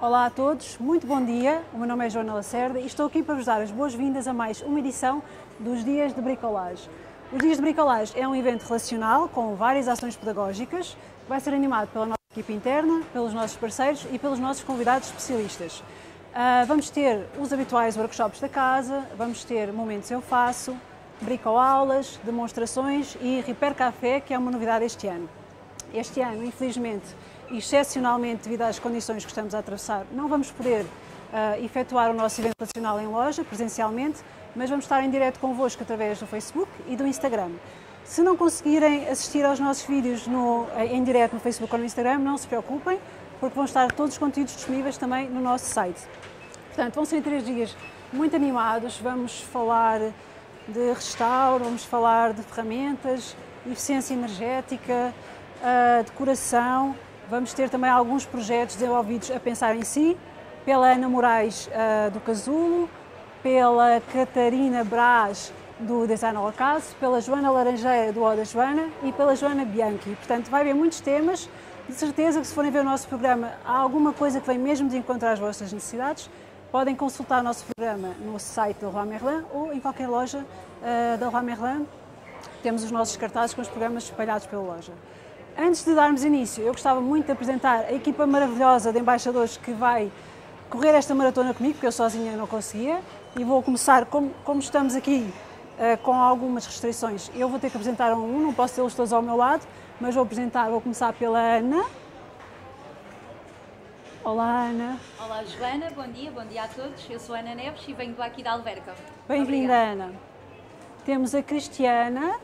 Olá a todos, muito bom dia. O meu nome é Joana Lacerda e estou aqui para vos dar as boas-vindas a mais uma edição dos Dias de Bricolage. Os Dias de Bricolage é um evento relacional com várias ações pedagógicas que vai ser animado pela nossa equipe interna, pelos nossos parceiros e pelos nossos convidados especialistas. Vamos ter os habituais workshops da casa, vamos ter momentos eu faço, bricoaulas, demonstrações e Repair Café, que é uma novidade este ano. Este ano, infelizmente, e excepcionalmente devido às condições que estamos a atravessar, não vamos poder efetuar o nosso evento nacional em loja, presencialmente, mas vamos estar em direto convosco através do Facebook e do Instagram. Se não conseguirem assistir aos nossos vídeos em direto no Facebook ou no Instagram, não se preocupem, porque vão estar todos os conteúdos disponíveis também no nosso site. Portanto, vão ser 3 dias muito animados, vamos falar de restauro, vamos falar de ferramentas, eficiência energética, decoração. Vamos ter também alguns projetos desenvolvidos a pensar em si, pela Ana Moraes do Casulo, pela Catarina Brás do Design ao Acaso, pela Joana Laranjeira do Oda Joana e pela Joana Bianchi. Portanto, vai haver muitos temas. De certeza que se forem ver o nosso programa, há alguma coisa que vem mesmo de encontrar as vossas necessidades. Podem consultar o nosso programa no site da Leroy Merlin ou em qualquer loja da Leroy Merlin. Temos os nossos cartazes com os programas espalhados pela loja. Antes de darmos início, eu gostava muito de apresentar a equipa maravilhosa de embaixadores que vai correr esta maratona comigo, porque eu sozinha não conseguia. E vou começar, como estamos aqui com algumas restrições, eu vou ter que apresentar um, não posso tê-los todos ao meu lado, mas vou começar pela Ana. Olá, Ana. Olá, Joana, bom dia a todos. Eu sou Ana Neves e venho aqui da Alverca. Bem-vinda, Ana. Temos a Cristiana.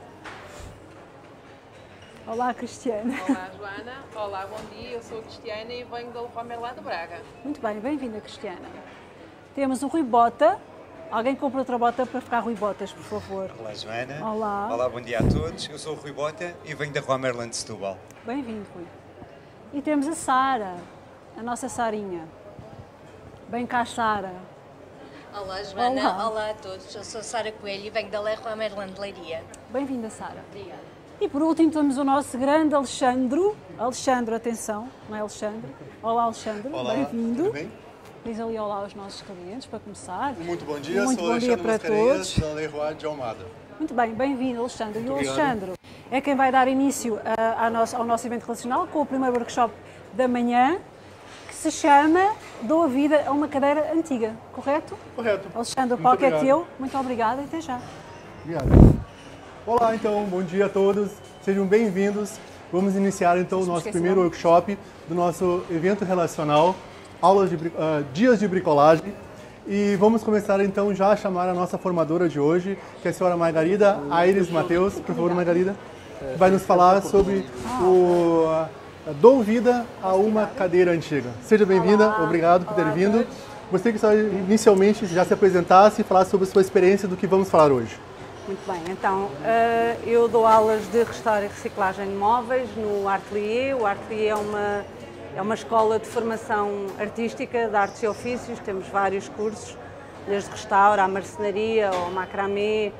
Olá, Cristiana. Olá, Joana. Olá, bom dia. Eu sou a Cristiana e venho da Leroy Merlin de Braga. Muito bem, bem-vinda, Cristiana. Temos o Rui Bota. Alguém compra outra bota para ficar Rui Botas, por favor. Olá, Joana. Olá. Olá, bom dia a todos. Eu sou o Rui Bota e venho da Leroy Merlin de Setúbal. Bem-vindo, Rui. E temos a Sara, a nossa Sarinha. Bem cá, Sara. Olá, Joana. Olá. Olá a todos. Eu sou Sara Coelho e venho da Leroy Merlin de Leiria. Bem-vinda, Sara. Obrigada. E por último temos o nosso grande Alexandre. Alexandre, atenção, não é Alexandre? Olá, Alexandre, Olá, bem-vindo. tudo bem? Diz ali olá aos nossos clientes para começar. Muito bom dia, Muito sou bom dia para Mascarenhas, todos. da Leroy de Almada. Muito bem, bem-vindo, Alexandre. E o Muito Alexandre é quem vai dar início ao nosso evento relacional com o primeiro workshop da manhã, que se chama Dou a Vida a uma Cadeira Antiga, correto? Correto. Alexandre, o Muito palco é obrigado. teu. Muito obrigada e até já. Obrigado. Olá, então, bom dia a todos. Sejam bem-vindos. Vamos iniciar, então, o nosso primeiro workshop do nosso evento relacional, Dias de Bricolagem. E vamos começar, então, já a chamar a nossa formadora de hoje, que é a senhora Margarida Aires Mateus. Por favor, Margarida, que vai nos falar sobre Dou vida a uma cadeira antiga. Seja bem-vinda, obrigado por ter vindo. Gostaria que só inicialmente já se apresentasse e falasse sobre a sua experiência do que vamos falar hoje. Muito bem, então eu dou aulas de restauro e reciclagem de móveis no Atelier. O Atelier é uma escola de formação artística de artes e ofícios, temos vários cursos, desde restauro à marcenaria, ao macramê,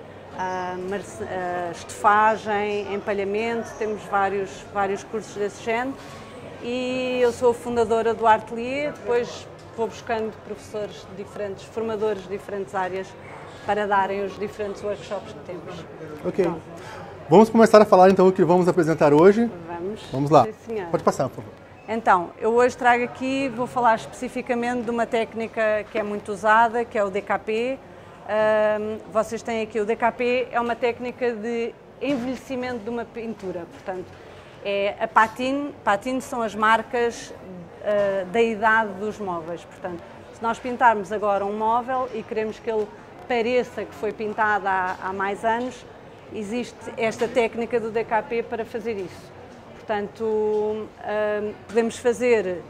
estofagem, empalhamento, temos vários cursos desse género. E eu sou fundadora do Atelier, depois vou buscando professores diferentes, formadores de diferentes áreas, para darem os diferentes workshops que temos. Ok. Pronto. Vamos começar a falar então o que vamos apresentar hoje. Vamos lá. Sim, senhora. Pode passar, por favor. Então, eu hoje trago aqui, vou falar especificamente de uma técnica que é muito usada, que é o DKP. Vocês têm aqui o DKP, é uma técnica de envelhecimento de uma pintura. Portanto, é a patine. Patine são as marcas da idade dos móveis. Portanto, se nós pintarmos agora um móvel e queremos que ele pareça que foi pintado há mais anos, existe esta técnica do DKP para fazer isso. Portanto, podemos fazer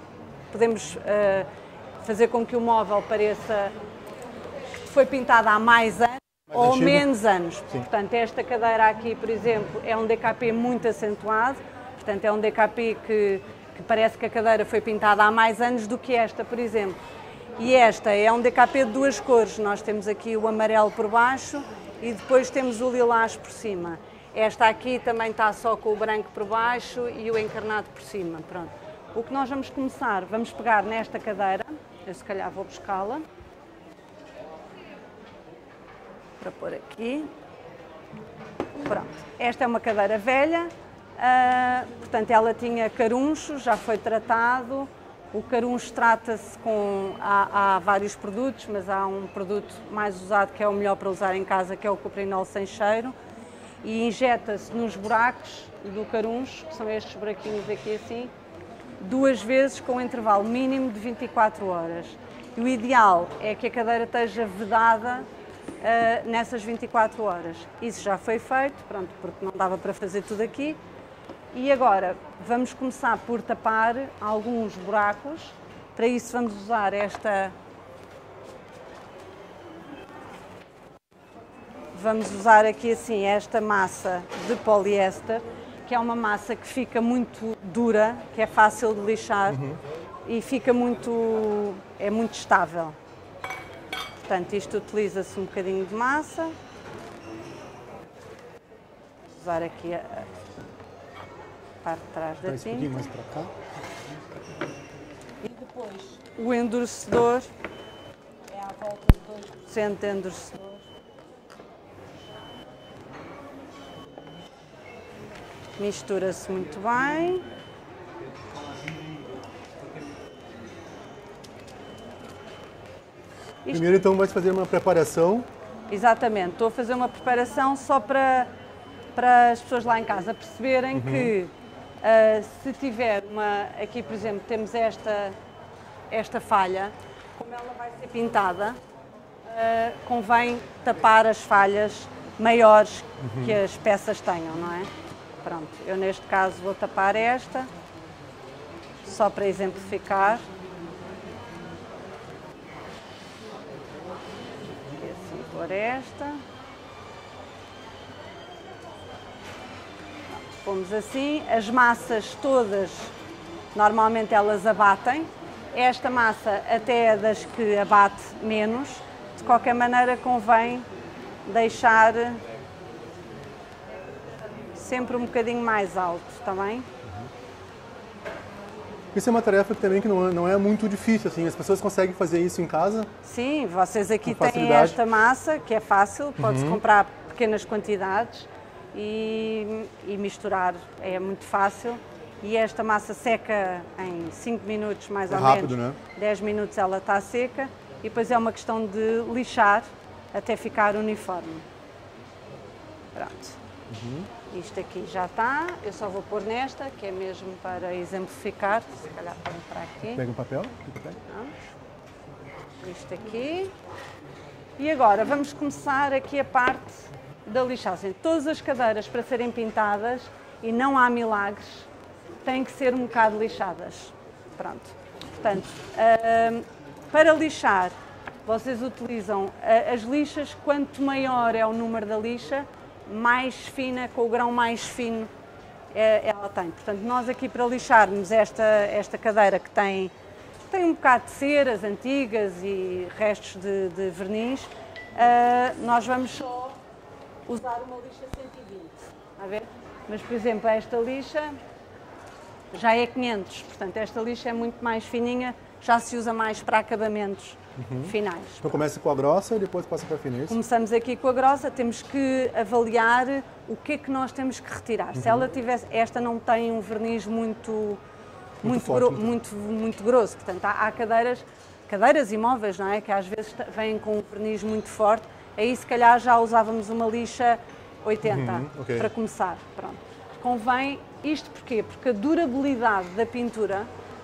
com que o móvel pareça que foi pintado há mais anos ou antigo. menos anos. Sim. Portanto, esta cadeira aqui, por exemplo, é um DKP muito acentuado, portanto é um DKP que parece que a cadeira foi pintada há mais anos do que esta, por exemplo. E esta é um DKP de 2 cores, nós temos aqui o amarelo por baixo e depois temos o lilás por cima. Esta aqui também está só com o branco por baixo e o encarnado por cima. Pronto. O que nós vamos começar, vamos pegar nesta cadeira Eu se calhar vou buscá-la para pôr aqui. Pronto, esta é uma cadeira velha, portanto ela tinha caruncho, já foi tratado. O caruncho trata-se com, há vários produtos, mas há um produto mais usado que é o melhor para usar em casa, que é o cuprinol sem cheiro, e injeta-se nos buracos do caruncho, que são estes buraquinhos aqui assim, 2 vezes com um intervalo mínimo de 24 horas. E o ideal é que a cadeira esteja vedada nessas 24 horas. Isso já foi feito, pronto, porque não dava para fazer tudo aqui. E agora vamos começar por tapar alguns buracos. Para isso vamos usar esta... Vamos usar aqui assim esta massa de poliéster, que é uma massa que fica muito dura, que é fácil de lixar e fica muito... é muito estável. Portanto, isto utiliza-se um bocadinho de massa. Vou usar aqui a parte de trás da tinta. Um pouquinho mais para cá. E depois o endurecedor é à volta de 2% de endurecedor. Mistura-se muito bem. Primeiro então vais fazer uma preparação. Exatamente, estou a fazer uma preparação só para as pessoas lá em casa perceberem que se tiver uma, aqui por exemplo temos esta falha, como ela vai ser pintada, convém tapar as falhas maiores que as peças tenham, não é? Pronto, eu neste caso vou tapar esta, só para exemplificar. E assim pôr esta. Pomos assim, as massas todas, normalmente elas abatem. Esta massa até é das que abate menos. De qualquer maneira convém deixar sempre um bocadinho mais alto, está bem? Isso é uma tarefa que também que não é muito difícil, assim, as pessoas conseguem fazer isso em casa? Sim, vocês aqui têm esta massa, que é fácil, pode-se comprar pequenas quantidades e misturar, é muito fácil. E esta massa seca em 5 minutos, mais ou rápido, menos, né? 10 minutos ela está seca, e depois é uma questão de lixar até ficar uniforme. Pronto. Isto aqui já está, eu só vou pôr nesta, que é mesmo para exemplificar, se calhar ponho para aqui. Pega um papel. Isto aqui. E agora vamos começar aqui a parte da lixagem. Todas as cadeiras para serem pintadas, e não há milagres, têm que ser um bocado lixadas. Pronto. Portanto, para lixar, vocês utilizam as lixas, quanto maior é o número da lixa, mais fina, com o grão mais fino ela tem. Portanto, nós aqui para lixarmos esta cadeira que tem um bocado de ceras antigas e restos de verniz, nós vamos só usar uma lixa 120, está a ver? Mas, por exemplo, esta lixa já é 500, portanto, esta lixa é muito mais fininha, já se usa mais para acabamentos finais. Então começa com a grossa e depois passa para a fina. Começamos aqui com a grossa, temos que avaliar o que é que nós temos que retirar. Se ela tivesse, esta não tem um verniz muito grosso, portanto há cadeiras e móveis, não é, que às vezes vêm com um verniz muito forte, aí se calhar já usávamos uma lixa 80 para começar. Pronto. Convém isto porquê? Porque a durabilidade da pintura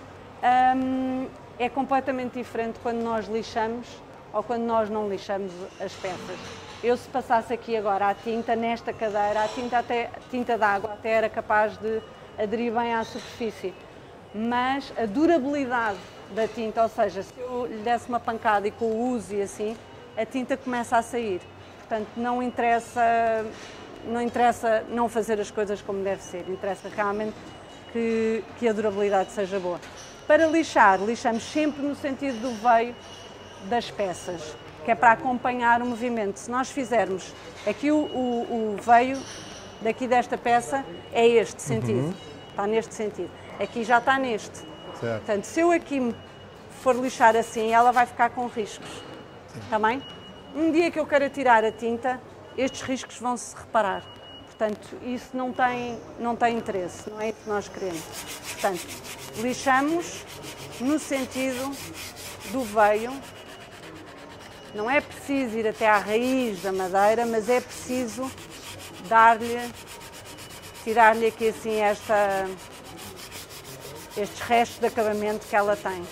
é completamente diferente quando nós lixamos ou quando nós não lixamos as peças. Eu, se passasse aqui agora a tinta nesta cadeira, a tinta d'água até era capaz de aderir bem à superfície, mas a durabilidade da tinta, ou seja, se eu lhe desse uma pancada e com o uso e assim, a tinta começa a sair. Portanto, não interessa não fazer as coisas como deve ser, interessa realmente que a durabilidade seja boa. Para lixar, lixamos sempre no sentido do veio das peças, que é para acompanhar o movimento. Se nós fizermos aqui o veio daqui desta peça, é este sentido, está neste sentido. Aqui já está neste. Certo. Portanto, se eu aqui for lixar assim, ela vai ficar com riscos. Está bem? Um dia que eu queira tirar a tinta, estes riscos vão se reparar. Portanto, isso não tem interesse, não é isso que nós queremos. Portanto, lixamos no sentido do veio. Não é preciso ir até à raiz da madeira, mas é preciso tirar-lhe aqui assim estes restos de acabamento que ela tem.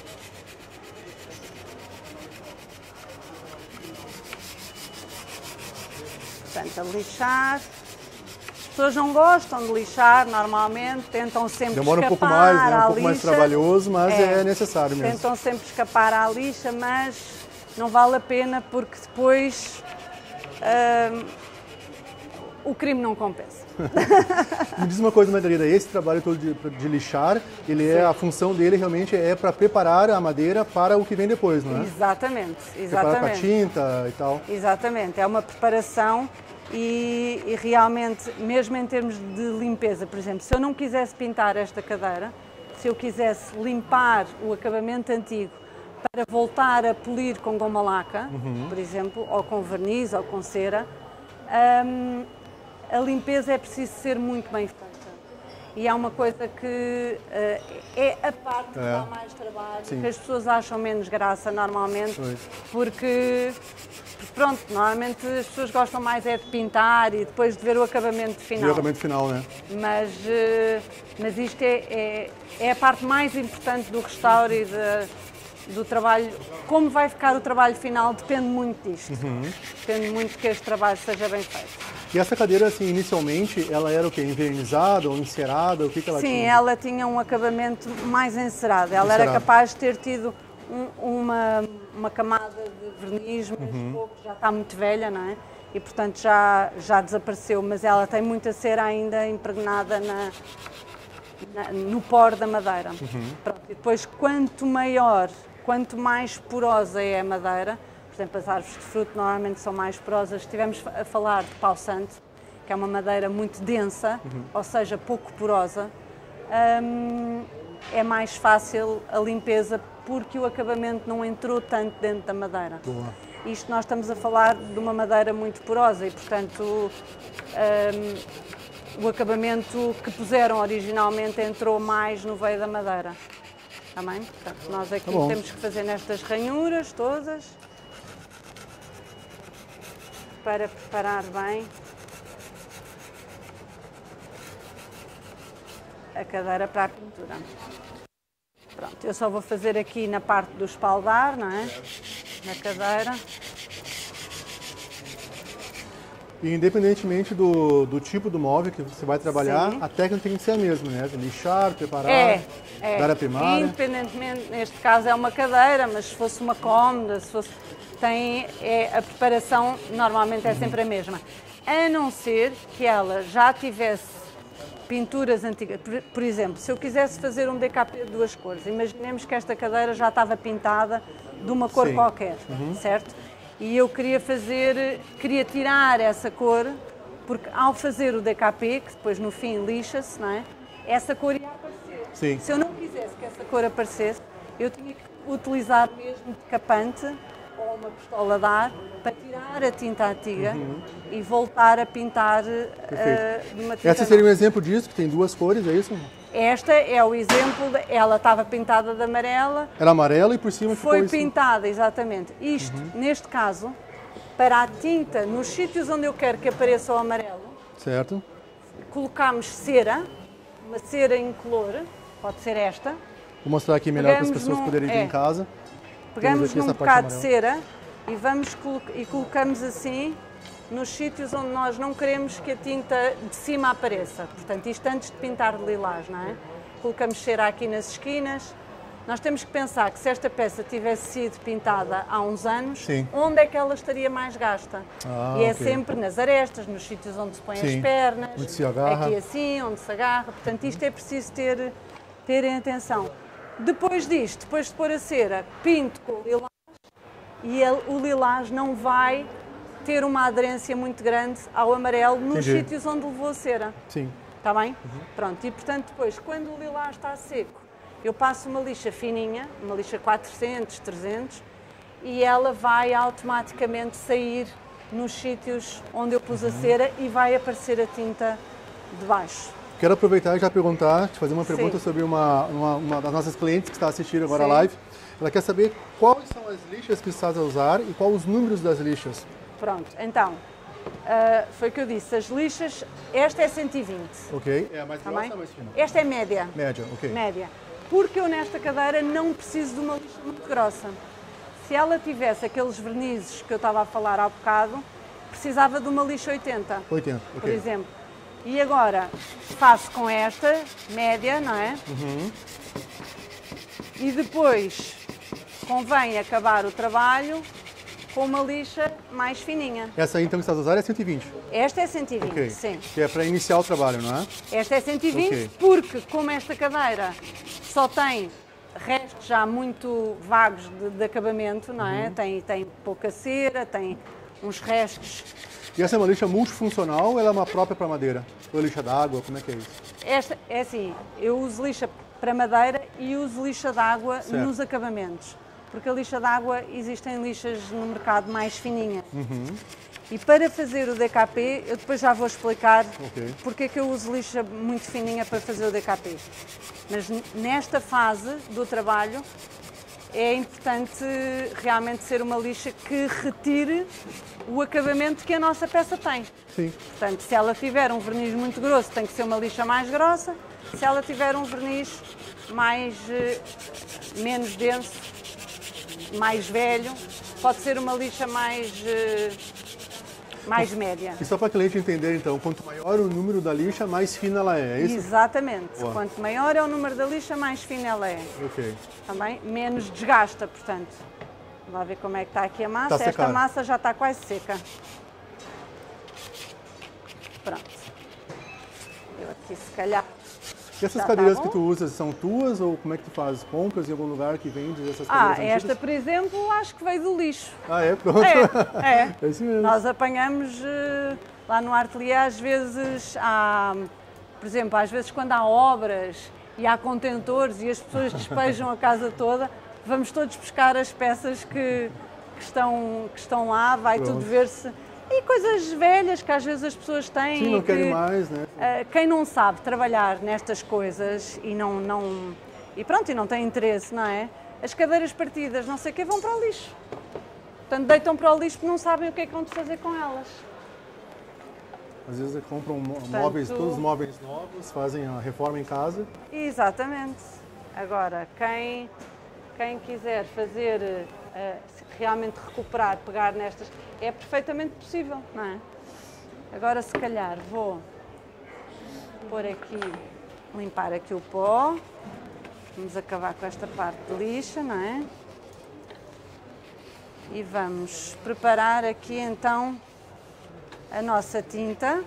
Portanto, a lixar. As pessoas não gostam de lixar normalmente, tentam sempre Demora um pouco escapar mais, né? à Um pouco mais lixa. trabalhoso, mas é necessário mesmo. Tentam sempre escapar à lixa, mas não vale a pena porque depois o crime não compensa. Me diz uma coisa, Margarida, esse trabalho todo de lixar, a função dele realmente é para preparar a madeira para o que vem depois, não é? Exatamente, Preparar para a tinta e tal. Exatamente, é uma preparação e realmente, mesmo em termos de limpeza, por exemplo, se eu não quisesse pintar esta cadeira, se eu quisesse limpar o acabamento antigo para voltar a polir com goma laca, por exemplo, ou com verniz ou com cera, a limpeza é preciso ser muito bem feita. E é uma coisa que é a parte que dá mais trabalho, que as pessoas acham menos graça normalmente, porque pronto, normalmente as pessoas gostam mais é de pintar e depois de ver o acabamento final. O acabamento final, né? Mas isto é a parte mais importante do restauro e do trabalho. Como vai ficar o trabalho final depende muito disto. Depende muito que este trabalho seja bem feito. E essa cadeira, assim, inicialmente, ela era o quê? Envernizada ou encerada? O que ela tinha? Sim, ela tinha um acabamento mais encerado. Ela era capaz de ter tido uma camada de verniz, mas pouco, já está muito velha, não é? E, portanto, já desapareceu, mas ela tem muita cera ainda impregnada no poro da madeira. Pronto, e depois, quanto mais porosa é a madeira, por exemplo, as árvores de fruto normalmente são mais porosas. Estivemos a falar de pau santo, que é uma madeira muito densa, ou seja, pouco porosa, é mais fácil a limpeza porque o acabamento não entrou tanto dentro da madeira. Boa. Isto nós estamos a falar de uma madeira muito porosa e, portanto, o acabamento que puseram originalmente entrou mais no veio da madeira. Está bem? Portanto, nós aqui temos que fazer nestas ranhuras todas para preparar bem a cadeira para a pintura. Pronto, eu só vou fazer aqui na parte do espaldar, não é? Na cadeira. E independentemente do tipo do móvel que você vai trabalhar, a técnica tem que ser a mesma, né? Lixar, preparar, dar a primária. Independentemente, neste caso é uma cadeira, mas se fosse uma cômoda, se fosse... a preparação normalmente é sempre a mesma. A não ser que ela já tivesse pinturas antigas. Por exemplo, se eu quisesse fazer um DKP de duas cores, imaginemos que esta cadeira já estava pintada de uma cor qualquer, certo? E eu queria tirar essa cor, porque ao fazer o DKP, que depois no fim lixa-se, não é? Essa cor ia aparecer. Sim. Se eu não quisesse que essa cor aparecesse, eu tinha que utilizar mesmo decapante ou uma pistola de ar para tirar a tinta antiga e voltar a pintar de uma tinta Essa seria um exemplo disso, que tem duas cores, é isso? Esta é o exemplo, ela estava pintada de amarela. Era amarela e por cima ficou Foi isso. pintada, exatamente. Isto, neste caso, para a tinta, nos sítios onde eu quero que apareça o amarelo, Certo. colocamos cera, uma cera incolor, pode ser esta. Vou mostrar aqui melhor para as Pegamos pessoas poderem ver em casa. Pegamos aqui num essa parte bocado de amarela. cera e colocamos assim nos sítios onde nós não queremos que a tinta de cima apareça. Portanto, isto antes de pintar de lilás, não é? Colocamos cera aqui nas esquinas. Nós temos que pensar que se esta peça tivesse sido pintada há uns anos, onde é que ela estaria mais gasta? E é sempre nas arestas, nos sítios onde se põem as pernas, onde se agarra. aqui assim, onde se agarra. Portanto, isto é preciso terem atenção. Depois disto, depois de pôr a cera, pinto com o lilás e o lilás não vai ter uma aderência muito grande ao amarelo nos sítios onde levou a cera. Sim. Está bem? Pronto, e portanto depois, quando o lilás está seco, eu passo uma lixa fininha, uma lixa 400, 300, e ela vai automaticamente sair nos sítios onde eu pus a cera e vai aparecer a tinta de baixo. Quero aproveitar e já perguntar, te fazer uma Sim. pergunta sobre uma das nossas clientes que está assistindo agora a Sim. live. Ela quer saber quais são as lixas que estás a usar e quais os números das lixas. Pronto, então, foi o que eu disse, as lixas, esta é 120. Ok? É a mais Tá grossa bem? ou a mais fina? Esta é média. Média, ok. Média. Porque eu nesta cadeira não preciso de uma lixa muito grossa. Se ela tivesse aqueles vernizes que eu estava a falar há bocado, precisava de uma lixa 80, 80, por ok. exemplo. E agora faço com esta, média, não é? E depois convém acabar o trabalho com uma lixa mais fininha. Essa aí então que estás a usar é 120. Esta é 120, Ok. sim. Que é para iniciar o trabalho, não é? Esta é 120 Ok. porque, como esta cadeira só tem restos já muito vagos de acabamento, não é? Tem pouca cera, tem uns restos. E essa é uma lixa multifuncional ou ela é uma própria para madeira? Ou é lixa d'água? Como é que é isso? Esta é assim, eu uso lixa para madeira e uso lixa d'água Certo. nos acabamentos. Porque a lixa d'água, existem lixas no mercado mais fininhas. E para fazer o DKP, eu depois já vou explicar Ok. porque é que eu uso lixa muito fininha para fazer o DKP. Mas nesta fase do trabalho é importante realmente ser uma lixa que retire o acabamento que a nossa peça tem. Sim. Portanto, se ela tiver um verniz muito grosso, tem que ser uma lixa mais grossa. Se ela tiver um verniz menos denso, mais velho, pode ser uma lixa mais média. E só para a cliente entender então, quanto maior o número da lixa, mais fina ela é isso? Exatamente. Boa. Quanto maior é o número da lixa, mais fina ela é. Ok. Também menos desgasta, portanto. Vamos lá ver como é que está aqui a massa. Está a Esta secar. massa já está quase seca. Pronto. Eu aqui se calhar. E essas Já cadeiras tá que bom? tu usas são tuas ou como é que tu fazes? Compras em algum lugar que vende essas Ah, cadeiras esta, antigas? por exemplo, acho que veio do lixo. Ah, é? Pronto. É. É isso mesmo. Nós apanhamos lá no ateliê, às vezes, por exemplo, às vezes quando há obras e há contentores e as pessoas despejam a casa toda, vamos todos buscar as peças que estão lá, vai Pronto. tudo ver-se. E coisas velhas que às vezes as pessoas têm. Sim, não e querem que, mais, né? quem não sabe trabalhar nestas coisas e não tem interesse, não é? As cadeiras partidas, não sei o que, vão para o lixo. Portanto, deitam para o lixo porque não sabem o que é que vão fazer com elas. Às vezes compram móveis, todos os móveis novos, fazem a reforma em casa. Exatamente. Agora, quem quiser fazer, realmente recuperar, pegar nestas, é perfeitamente possível, não é? Agora, se calhar, vou pôr aqui, limpar aqui o pó. Vamos acabar com esta parte de lixa, não é? E vamos preparar aqui, então, a nossa tinta,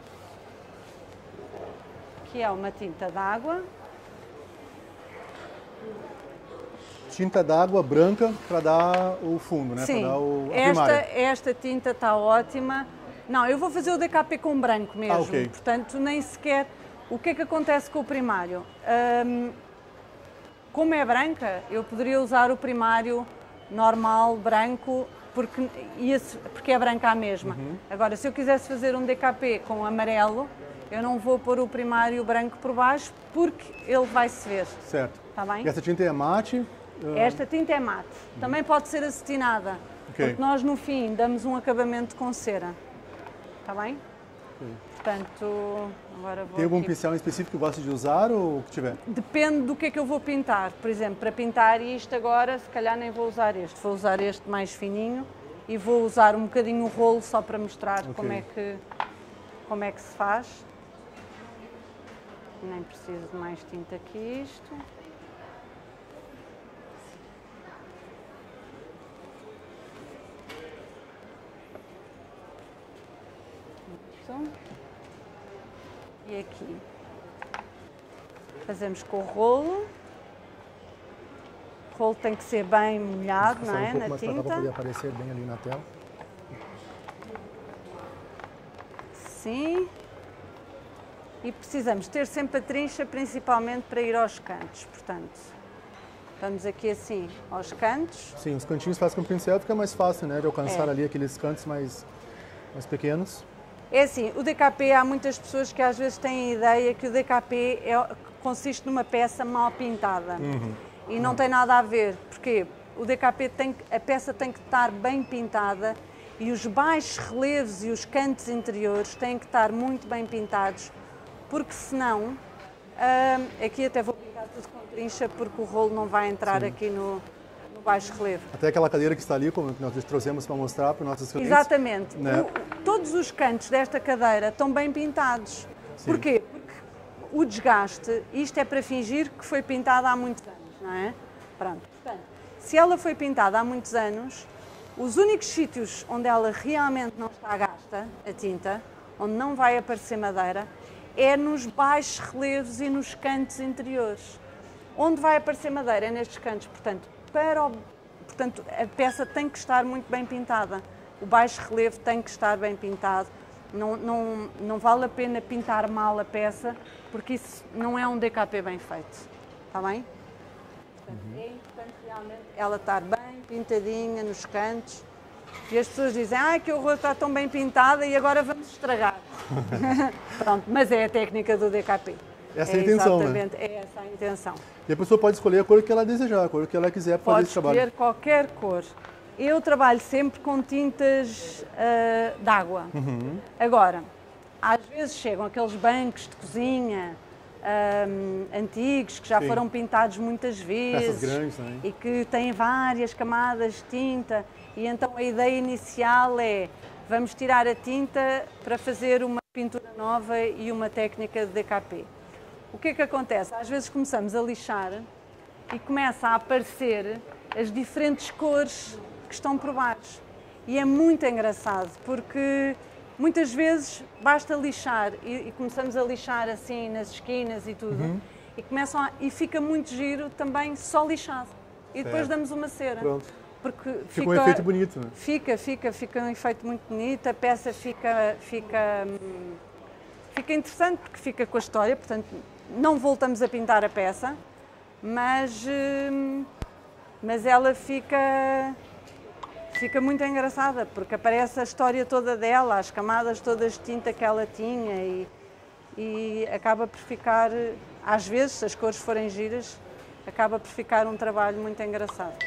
que é uma tinta d'água. Tinta d'água branca para dar o fundo, né? Sim, para dar a primária. esta tinta está ótima. Não, eu vou fazer o DKP com branco mesmo, ok. portanto nem sequer... O que é que acontece com o primário? Como é branca, eu poderia usar o primário normal, branco, porque é branca a mesma. Agora, se eu quisesse fazer um DKP com amarelo, eu não vou pôr o primário branco por baixo, porque ele vai se ver. Certo. Está bem? E essa tinta é mate? Esta tinta é mate. Também pode ser acetinada, Ok. porque nós no fim damos um acabamento com cera. Está bem? Portanto, agora vou Tem algum aqui. pincel em específico que gosta de usar ou o que tiver? Depende do que é que eu vou pintar. Por exemplo, para pintar isto agora, se calhar nem vou usar este. Vou usar este mais fininho e vou usar um bocadinho o rolo só para mostrar Ok. como é que se faz. Nem preciso de mais tinta que isto. E aqui fazemos com o rolo. O rolo tem que ser bem molhado, não é? Na mais para cá para poder tinta. aparecer bem ali na tela. Sim. e precisamos ter sempre a trincha, principalmente para ir aos cantos. Portanto, vamos aqui assim aos cantos. Sim, os cantinhos faz com o pincel, fica mais fácil, né, de alcançar ali aqueles cantos mais pequenos. É assim, o DKP, há muitas pessoas que às vezes têm a ideia que o DKP consiste numa peça mal pintada. E não tem nada a ver, porque o DKP a peça tem que estar bem pintada e os baixos relevos e os cantos interiores têm que estar muito bem pintados, porque senão, aqui até vou pintar tudo com trincha, porque o rolo não vai entrar aqui no baixo relevo. Até aquela cadeira que está ali, como nós trouxemos para mostrar para os nossos clientes. Exatamente. Né? Todos os cantos desta cadeira estão bem pintados. Sim. Porquê? Porque o desgaste, isto é para fingir que foi pintada há muitos anos, não é? Pronto. Portanto, se ela foi pintada há muitos anos, os únicos sítios onde ela realmente não está gasta, a tinta, onde não vai aparecer madeira, é nos baixos relevos e nos cantos interiores. Onde vai aparecer madeira é nestes cantos, portanto, a peça tem que estar muito bem pintada. O baixo relevo tem que estar bem pintado. Não vale a pena pintar mal a peça, porque isso não é um DKP bem feito. Está bem? Portanto, é importante realmente ela estar bem pintadinha nos cantos. E as pessoas dizem, que o horror, está tão bem pintada e agora vamos estragar. Pronto, mas é a técnica do DKP. Essa é a intenção, exatamente, né? é essa a intenção. E a pessoa pode escolher a cor que ela desejar, a cor que ela quiser para fazer esse trabalho. Pode escolher qualquer cor. Eu trabalho sempre com tintas d'água. Agora, às vezes chegam aqueles bancos de cozinha antigos, que já foram pintados muitas vezes. Peças grandes também. E que têm várias camadas de tinta. E então a ideia inicial é, vamos tirar a tinta para fazer uma pintura nova e uma técnica de DKP. O que é que acontece? Às vezes começamos a lixar e começa a aparecer as diferentes cores que estão por baixo. E é muito engraçado, porque muitas vezes basta lixar e começamos a lixar assim nas esquinas e tudo, e fica muito giro também só lixado. E depois damos uma cera. Pronto. Porque fica um efeito bonito, né? Fica um efeito muito bonito, a peça fica interessante porque fica com a história, portanto não voltamos a pintar a peça, mas ela fica muito engraçada, porque aparece a história toda dela, as camadas todas de tinta que ela tinha e acaba por ficar, às vezes, se as cores forem giras, acaba por ficar um trabalho muito engraçado.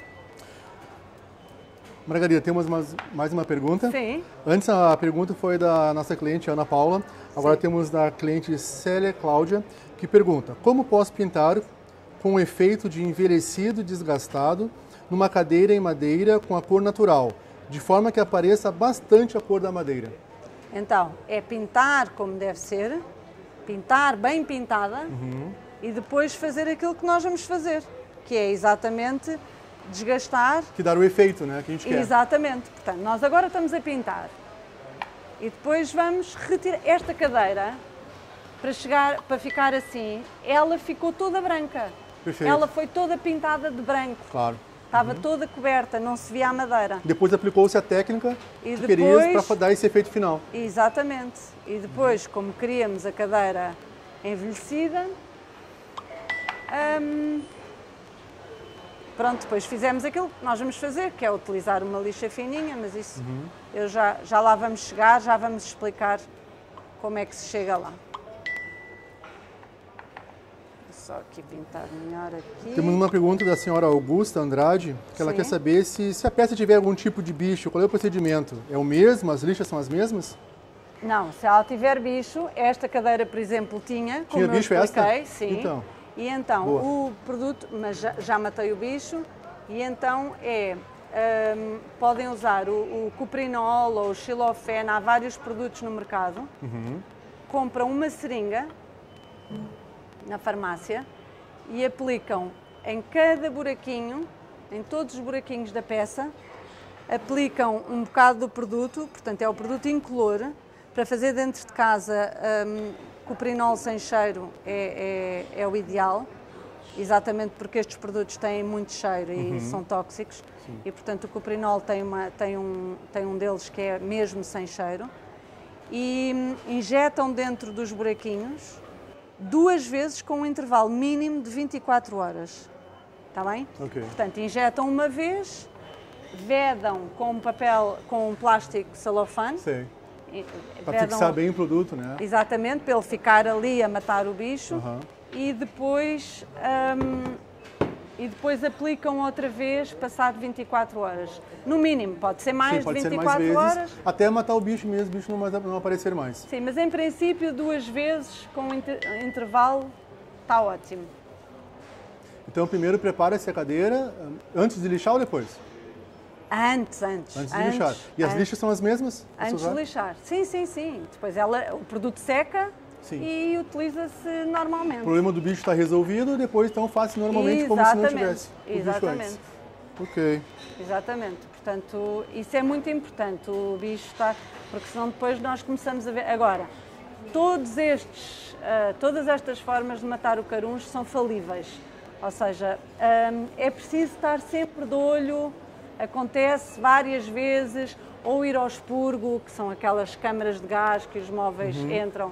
Margarida, temos mais uma pergunta. Sim. Antes a pergunta foi da nossa cliente Ana Paula, agora temos da cliente Célia Cláudia, que pergunta: como posso pintar com um efeito de envelhecido e desgastado numa cadeira em madeira com a cor natural, de forma que apareça bastante a cor da madeira? Então, é pintar como deve ser, pintar bem pintada e depois fazer aquilo que nós vamos fazer, que é exatamente desgastar. Que dar o efeito, né, que a gente quer. Exatamente. Portanto, nós agora estamos a pintar e depois vamos retirar esta cadeira para ficar assim. Ela ficou toda branca. Perfeito. Ela foi toda pintada de branco. Claro. Estava toda coberta, não se via a madeira. Depois aplicou-se a técnica E que depois, querias para dar esse efeito final. Exatamente. E depois, como queríamos a cadeira envelhecida, pronto, depois fizemos aquilo que nós vamos fazer, que é utilizar uma lixa fininha, mas isso já lá vamos chegar, já vamos explicar como é que se chega lá. Só aqui pintar melhor aqui. Temos uma pergunta da senhora Augusta Andrade, que ela Sim. quer saber se a peça tiver algum tipo de bicho, qual é o procedimento? É o mesmo? As lixas são as mesmas? Não, se ela tiver bicho, esta cadeira, por exemplo, como Tinha eu bicho expliquei, esta? sim. Então. E então, Boa. o produto, mas já matei o bicho, e então podem usar o cuprinol ou o xilofene, há vários produtos no mercado. Compram uma seringa na farmácia e aplicam em cada buraquinho, em todos os buraquinhos da peça, aplicam um bocado do produto, portanto é o produto incolor. Para fazer dentro de casa, cuprinol sem cheiro é o ideal, exatamente porque estes produtos têm muito cheiro e são tóxicos. Sim. E portanto o cuprinol tem um deles que é mesmo sem cheiro. e injetam dentro dos buraquinhos 2 vezes com um intervalo mínimo de 24 horas. Está bem? Ok. Portanto, injetam uma vez, vedam com papel, com plástico celofane. Sei. Para Vedam, fixar bem o produto, né? exatamente, para ele ficar ali a matar o bicho. Uhum. E depois aplicam outra vez, passado 24 horas. No mínimo, pode ser mais Sim, pode de ser 24 mais vezes, horas. até matar o bicho mesmo, o bicho não aparecer mais. Sim, mas em princípio 2 vezes com intervalo está ótimo. Então primeiro prepara-se a cadeira antes de lixar ou depois? Antes De lixar. E as lixas são as mesmas? Antes de lixar. Sim. Depois o produto seca. Sim. E utiliza-se normalmente. O problema do bicho está resolvido e depois então faz-se normalmente como se não tivesse o bicho Exatamente. antes. Ok. Exatamente. Portanto, isso é muito importante, o bicho está... Porque senão depois nós começamos a ver... Agora, todas estas formas de matar o caruncho são falíveis. Ou seja, é preciso estar sempre de olho, acontece várias vezes, ou ir ao expurgo, que são aquelas câmaras de gás que os móveis entram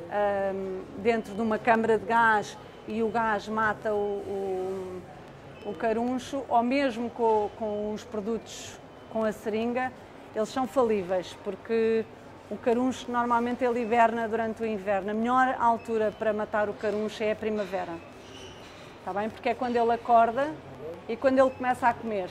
dentro de uma câmara de gás e o gás mata o caruncho, ou mesmo com os produtos com a seringa, eles são falíveis, porque o caruncho normalmente ele hiberna durante o inverno. A melhor altura para matar o caruncho é a primavera, está bem? Porque é quando ele acorda e quando ele começa a comer.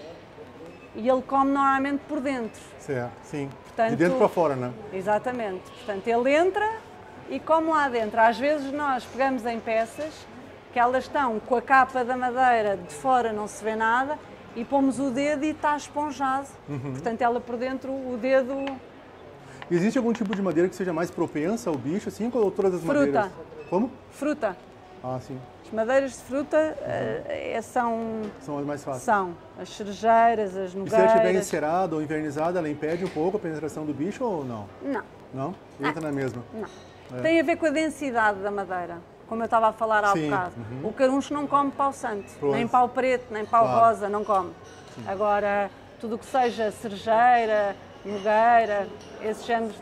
E ele come normalmente por dentro. Certo, sim. Portanto, de dentro para fora, né? Exatamente. Portanto, ele entra e come lá dentro. Às vezes nós pegamos em peças que elas estão com a capa da madeira de fora, não se vê nada, e pomos o dedo e está esponjado. Portanto, ela por dentro, o dedo... Existe algum tipo de madeira que seja mais propensa ao bicho, assim, ou todas as Fruta. madeiras? Como? Fruta. Ah, sim. As madeiras de fruta São as mais fáceis. são as cerejeiras, as E se ela estiver nogueiras. encerada ou invernizada, ela impede um pouco a penetração do bicho ou não? Não, Não? Entra na mesma. não. Tem a ver com a densidade da madeira, como eu estava a falar há Sim, bocado. O caruncho não come pau santo, Pronto. nem pau preto, nem pau Claro. rosa, não come. Agora, tudo o que seja cerejeira, nogueira, esses géneros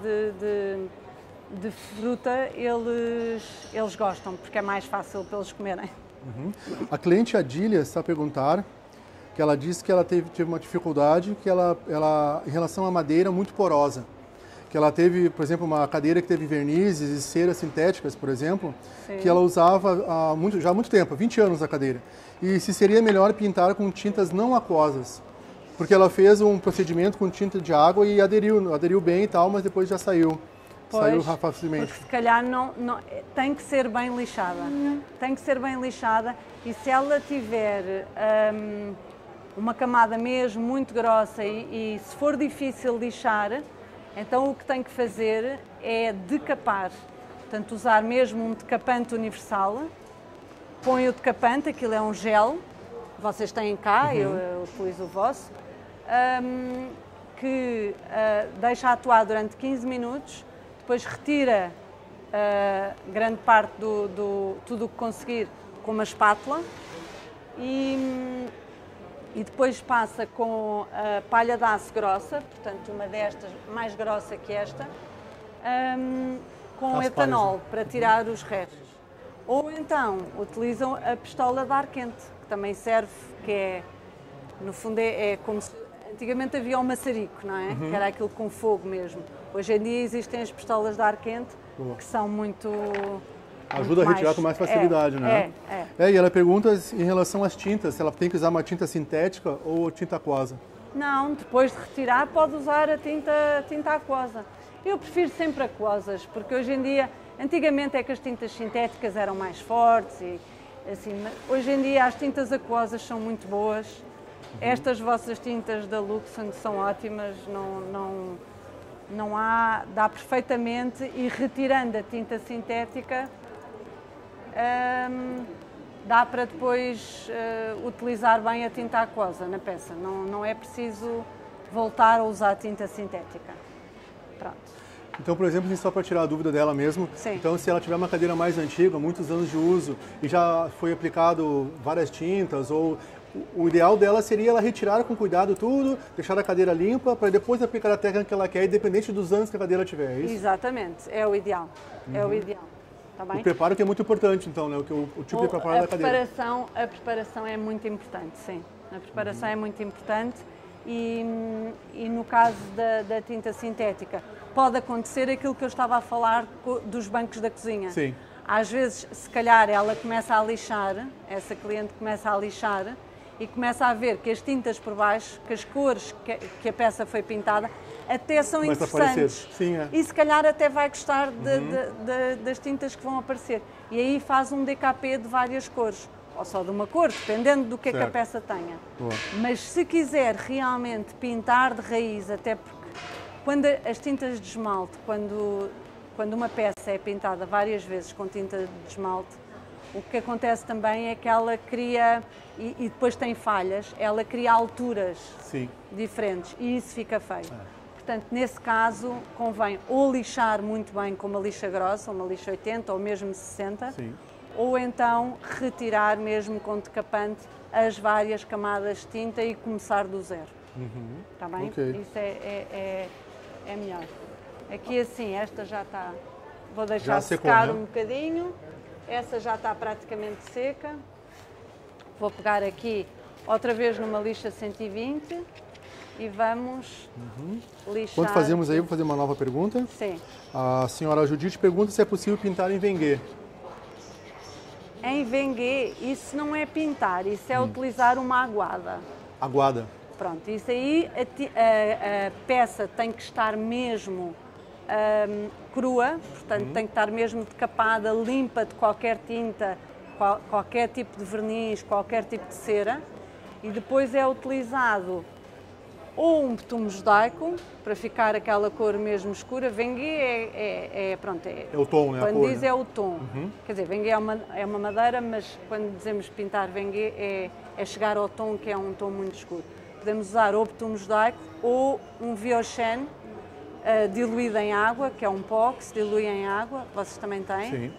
de fruta, eles gostam, porque é mais fácil para eles comerem. A cliente Adília está a perguntar que ela disse que ela teve uma dificuldade que ela em relação à madeira muito porosa. Que ela teve, por exemplo, uma cadeira que teve vernizes e ceras sintéticas, por exemplo, Sim. que ela usava já há muito tempo, 20 anos a cadeira. E se seria melhor pintar com tintas não aquosas. Porque ela fez um procedimento com tinta de água e aderiu bem e tal, mas depois já saiu. Saiu facilmente. Porque se calhar tem que ser bem lixada. Tem que ser bem lixada e se ela tiver uma camada mesmo muito grossa e se for difícil lixar, então o que tem que fazer é decapar. Portanto, usar mesmo um decapante universal. Põe o decapante, aquilo é um gel, vocês têm cá, eu utilizo o vosso, que deixa atuar durante 15 minutos, depois retira grande parte tudo o que conseguir com uma espátula e depois passa com a palha de aço grossa, portanto uma destas mais grossa que esta, com etanol para tirar os restos. Ou então utilizam a pistola de ar quente, que também serve, que é, no fundo é como se antigamente havia o maçarico, não é? Que era aquilo com fogo mesmo. Hoje em dia existem as pistolas de ar quente, que são muito... Ajuda a retirar com mais facilidade, né? E ela pergunta em relação às tintas, se ela tem que usar uma tinta sintética ou tinta aquosa. Não, depois de retirar pode usar a tinta aquosa. Eu prefiro sempre aquosas, porque hoje em dia, antigamente é que as tintas sintéticas eram mais fortes e assim, mas hoje em dia as tintas aquosas são muito boas. Estas vossas tintas da Luxon são ótimas, dá perfeitamente e retirando a tinta sintética dá para depois utilizar bem a tinta aquosa na peça, não é preciso voltar a usar tinta sintética. Pronto. Então, por exemplo, só para tirar a dúvida dela mesmo, Sim. Então se ela tiver uma cadeira mais antiga, muitos anos de uso, e já foi aplicado várias tintas, ou o ideal dela seria ela retirar com cuidado tudo, deixar a cadeira limpa, para depois aplicar a técnica que ela quer, independente dos anos que a cadeira tiver, é isso? Exatamente, é o ideal. É o ideal. Tá bem? O preparo que é muito importante, então, né? O tipo de preparo da cadeira. A preparação é muito importante, sim. A preparação é muito importante e no caso da tinta sintética, pode acontecer aquilo que eu estava a falar dos bancos da cozinha. Sim. Às vezes, se calhar, ela começa a lixar, essa cliente começa a lixar e começa a ver que as tintas por baixo, que as cores que a peça foi pintada, até são Começa interessantes. Sim, é. E se calhar até vai gostar das tintas que vão aparecer. E aí faz um DKP de várias cores, ou só de uma cor, dependendo do que é que a peça tenha. Boa. Mas se quiser realmente pintar de raiz, até porque quando as tintas de esmalte, quando uma peça é pintada várias vezes com tinta de esmalte, o que acontece também é que ela cria, e depois tem falhas, ela cria alturas diferentes e isso fica feio. Portanto, nesse caso, convém ou lixar muito bem com uma lixa grossa, uma lixa 80 ou mesmo 60, ou então retirar mesmo com decapante as várias camadas de tinta e começar do zero. Está bem? Okay. Isso é melhor. Aqui assim, esta já está, vou deixar secar um bocadinho, essa já está praticamente seca. Vou pegar aqui outra vez numa lixa 120 e vamos lixar. Enquanto fazemos aí, vou fazer uma nova pergunta. Sim. A senhora Judite pergunta se é possível pintar em Vengue. Em Vengue, isso não é pintar, isso é utilizar uma aguada. Aguada. Pronto, isso aí a peça tem que estar mesmo crua, portanto tem que estar mesmo decapada, limpa de qualquer tinta, qualquer tipo de verniz, qualquer tipo de cera, e depois é utilizado ou um betume judaico para ficar aquela cor mesmo escura. Vengue é o tom, né? Quando a cor, diz né? é o tom. Quer dizer, Vengue é uma madeira, mas quando dizemos pintar Vengue é chegar ao tom que é um tom muito escuro. Podemos usar ou betume judaico ou um Viochen diluído em água, que é um pó que se dilui em água, vocês também têm. Sim.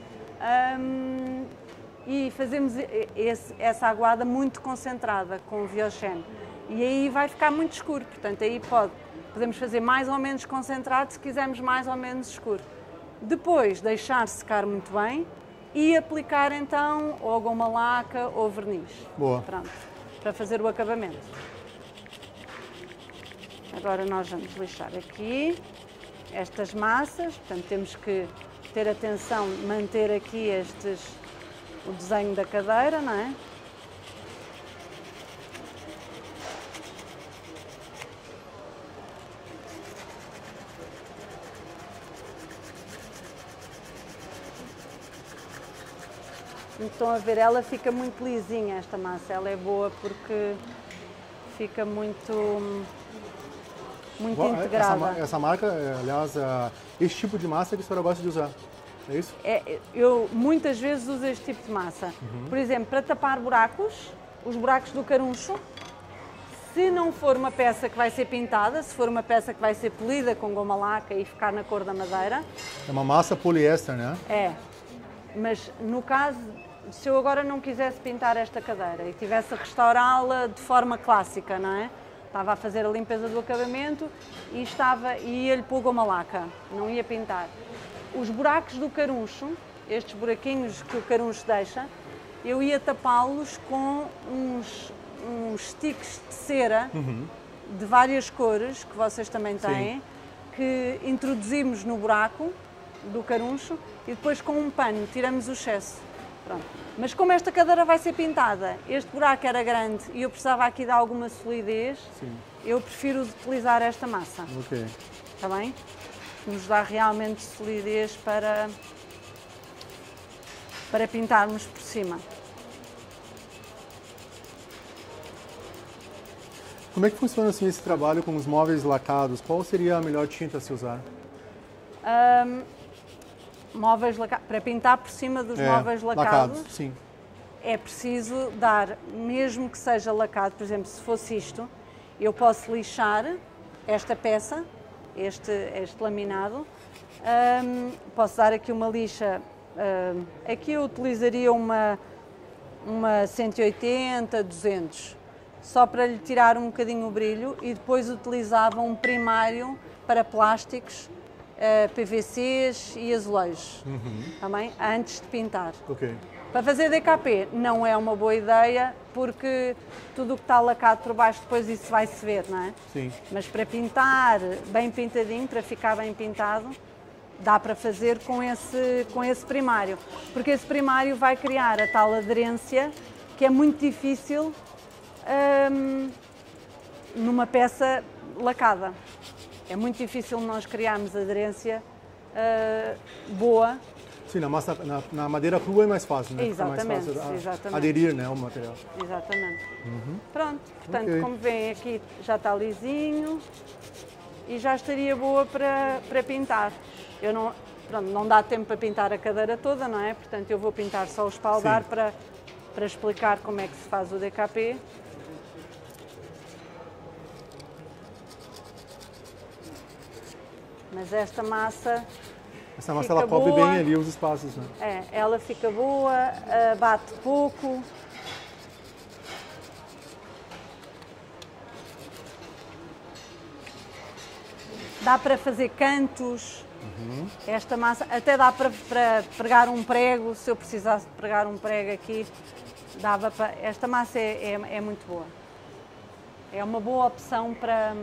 E fazemos essa aguada muito concentrada com o Viochen. E aí vai ficar muito escuro, portanto aí podemos fazer mais ou menos concentrado se quisermos mais ou menos escuro. Depois deixar secar muito bem e aplicar então ou goma laca ou verniz. Boa. Pronto, para fazer o acabamento. Agora nós vamos lixar aqui estas massas, portanto temos que ter atenção de manter aqui o desenho da cadeira, não é? Estão a ver, ela fica muito lisinha esta massa, ela é boa porque fica muito integrada. Essa marca, aliás, esse tipo de massa que a senhora gosta de usar, é isso? Eu muitas vezes uso este tipo de massa. Por exemplo, para tapar buracos, os buracos do caruncho, se não for uma peça que vai ser pintada, se for uma peça que vai ser polida com goma laca e ficar na cor da madeira. É uma massa poliéster, né? É, mas no caso, se eu agora não quisesse pintar esta cadeira e tivesse a restaurá-la de forma clássica, não é? Estava a fazer a limpeza do acabamento e ia-lhe pôr goma laca, não ia pintar. Os buracos do caruncho, estes buraquinhos que o caruncho deixa, eu ia tapá-los com uns sticks de cera de várias cores, que vocês também têm, que introduzimos no buraco do caruncho e depois com um pano tiramos o excesso. Pronto. Mas como esta cadeira vai ser pintada, este buraco era grande e eu precisava aqui de alguma solidez, eu prefiro utilizar esta massa. Ok. Está bem? Nos dá realmente solidez para pintarmos por cima. Como é que funciona assim esse trabalho com os móveis lacados? Qual seria a melhor tinta a se usar? Móveis lacados, para pintar por cima dos móveis lacados, sim. É preciso dar, mesmo que seja lacado, por exemplo, se fosse isto, eu posso lixar esta peça, este laminado, posso dar aqui uma lixa, aqui eu utilizaria uma 180, 200, só para lhe tirar um bocadinho o brilho, e depois utilizava um primário para plásticos, PVCs e azulejos, também, antes de pintar. Ok. Para fazer DKP não é uma boa ideia, porque tudo o que está lacado por baixo depois isso vai-se ver, não é? Sim. Mas para pintar bem pintadinho, para ficar bem pintado, dá para fazer com esse primário, porque esse primário vai criar a tal aderência que é muito difícil numa peça lacada. É muito difícil nós criarmos aderência boa. Sim, na massa, na madeira crua é mais fácil, né? Exatamente, Fica mais fácil exatamente. aderir, né, o material. Exatamente. Pronto, portanto, Ok. como veem aqui já está lisinho e já estaria boa para pintar. Eu não, pronto, não dá tempo para pintar a cadeira toda, não é? Portanto, eu vou pintar só o espaldar Sim. para explicar como é que se faz o DKP. Mas esta massa, Essa massa Fica ela cobre boa. bem ali os espaços, né? ela fica boa, bate pouco. Dá para fazer cantos. Esta massa até dá para pregar um prego, se eu precisasse de pregar um prego aqui, dava para. Esta massa é muito boa. É uma boa opção para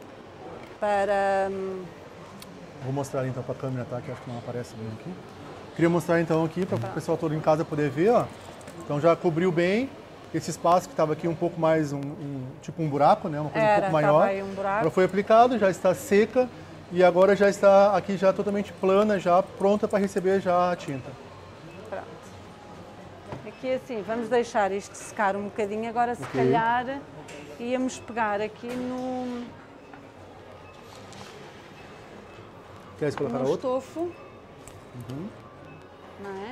Vou mostrar então para a câmera, tá? Que acho que não aparece bem aqui. Queria mostrar então aqui para o pessoal todo em casa poder ver, ó. Então já cobriu bem esse espaço que estava aqui um pouco mais tipo um buraco, né? Uma coisa um pouco estava maior. aí um buraco. Ela foi aplicado, já está seca e agora já está aqui já totalmente plana, já pronta para receber já a tinta. Pronto. Aqui assim, vamos deixar isto secar um bocadinho. Agora, se Ok. calhar, íamos pegar aqui no Queres colocar outro? estofo. Não é?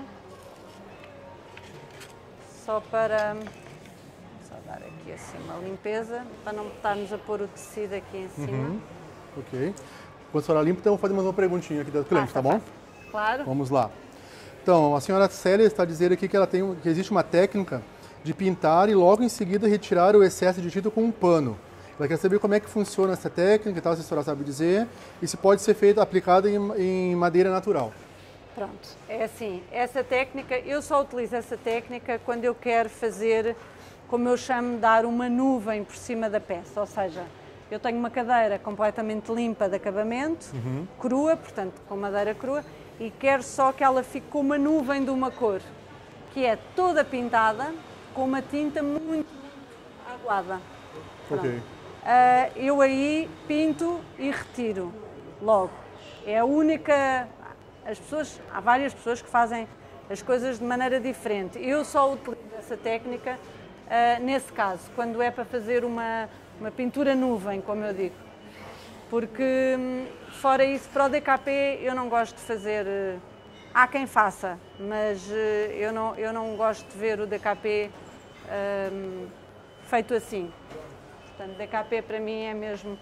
Só para... Só dar aqui assim uma limpeza, para não estarmos a pôr o tecido aqui em cima. Ok. Quando a senhora limpa, então eu vou fazer mais uma perguntinha aqui da cliente, tá bom? Claro. Vamos lá. Então, a senhora Célia está dizendo aqui que que existe uma técnica de pintar e logo em seguida retirar o excesso de tinta com um pano. Ela quer saber como é que funciona essa técnica, e tal, se a senhora sabe dizer, e se pode ser feita, aplicada em madeira natural. Pronto, é assim, essa técnica, eu só utilizo essa técnica quando eu quero fazer, como eu chamo, dar uma nuvem por cima da peça, ou seja, eu tenho uma cadeira completamente limpa de acabamento, crua, portanto com madeira crua, e quero só que ela fique com uma nuvem de uma cor, que é toda pintada com uma tinta muito aguada. Ok. Eu aí pinto e retiro logo. É a única... há várias pessoas que fazem as coisas de maneira diferente. Eu só utilizo essa técnica nesse caso, quando é para fazer uma pintura nuvem, como eu digo. Porque, fora isso, para o DKP eu não gosto de fazer... há quem faça, mas eu não gosto de ver o DKP feito assim. Portanto, DKP para mim é mesmo...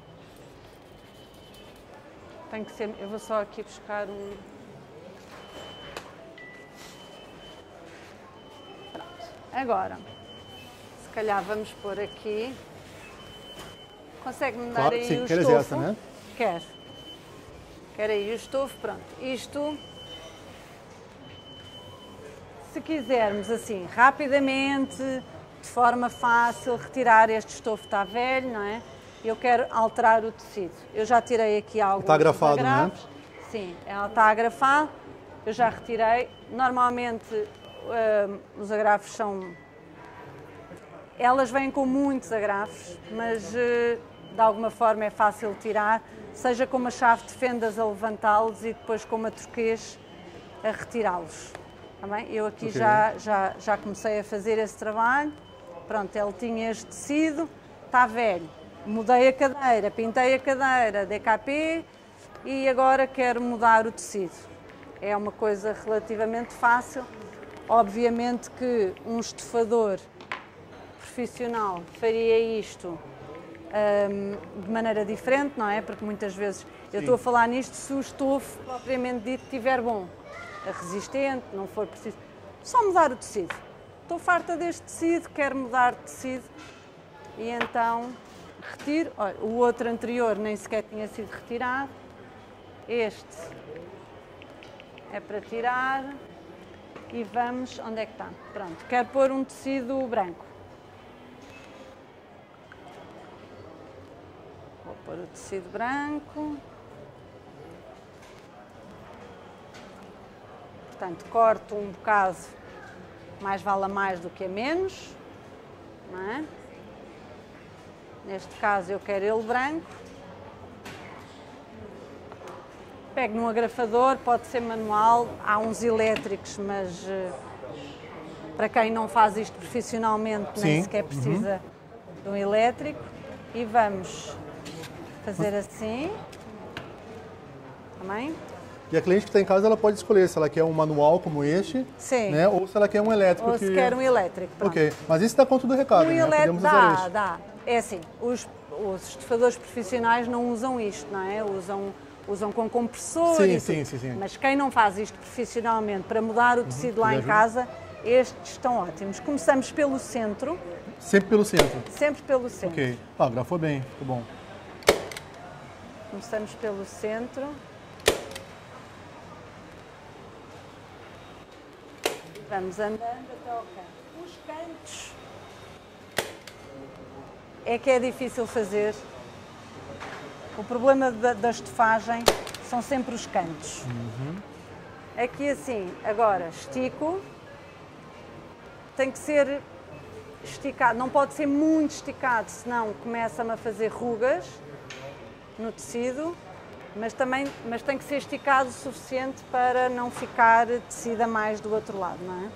Tem que ser... Eu vou só aqui buscar um... Pronto. Agora, se calhar vamos pôr aqui... Consegue-me dar Claro, aí sim. o Queres estofo? essa, né? Quero. Quero aí o estofo, pronto. Isto... Se quisermos assim, rapidamente, de forma fácil, retirar este estofo está velho, não é? Eu quero alterar o tecido. Eu já tirei aqui alguns Está agrafado, dos agrafos. Sim, ela está agrafada. Eu já retirei. Normalmente os agrafos são... Elas vêm com muitos agrafos, mas de alguma forma é fácil tirar, seja com uma chave de fendas a levantá-los e depois com uma turquês a retirá-los. Tá bem? Eu aqui Ok. já comecei a fazer esse trabalho. Pronto, ele tinha este tecido, está velho. Mudei a cadeira, pintei a cadeira, DKP e agora quero mudar o tecido. É uma coisa relativamente fácil. Obviamente que um estofador profissional faria isto de maneira diferente, não é? Porque muitas vezes eu estou a falar nisto se o estofo propriamente dito estiver bom, resistente, não for preciso. Só mudar o tecido. Estou farta deste tecido, quero mudar de tecido. E então retiro. Olha, o outro anterior nem sequer tinha sido retirado. Este é para tirar. E vamos, onde é que está? Pronto, quero pôr um tecido branco. Vou pôr o tecido branco. Portanto, corto um bocado, mais vale a mais do que a menos, não é? Neste caso eu quero ele branco. Pego num agrafador, pode ser manual, há uns elétricos, mas para quem não faz isto profissionalmente nem sequer precisa de um elétrico. E vamos fazer assim, também. E a cliente que está em casa, ela pode escolher se ela quer um manual como este, Sim. né? Ou se ela quer um elétrico. Ou se quer um elétrico, pronto. Ok, mas isso dá conta do recado, Um né? elétrico Podemos usar este. dá. É assim, os estufadores profissionais não usam isto, não é? Usam com compressor e tudo. Sim. Mas quem não faz isto profissionalmente para mudar o tecido lá em casa, estes estão ótimos. Começamos pelo centro. Sempre pelo centro? Sempre pelo centro. Ok. Ah, grafou bem, ficou bom. Começamos pelo centro. Vamos andando até ao canto. Os cantos é que é difícil fazer. O problema da estufagem são sempre os cantos. Aqui assim, agora estico, tem que ser esticado, não pode ser muito esticado, senão começa-me a fazer rugas no tecido, mas tem que ser esticado o suficiente para não ficar tecido a mais do outro lado, não é?